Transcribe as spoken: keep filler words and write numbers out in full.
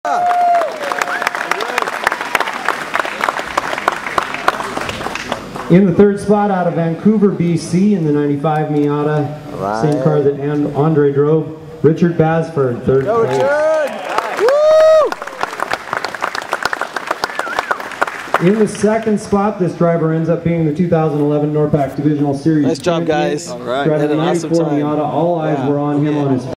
In the third spot out of Vancouver, B C, in the ninety-five Miata, right. Same car that Andre drove, Richard Basford, third Go place. Richard! Woo! In the second spot, this driver ends up being the two thousand eleven Norpac Divisional Series. Nice job, guys. All right. Driving the ninety-four Miata, all eyes yeah. were on him on his